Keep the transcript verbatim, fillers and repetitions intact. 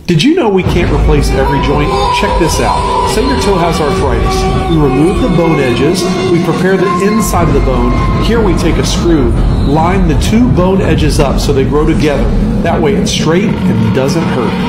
Did you know we can't replace every joint? Check this out. Say your toe has arthritis. We remove the bone edges. We prepare the inside of the bone. Here we take a screw, line the two bone edges up so they grow together. That way it's straight and doesn't hurt.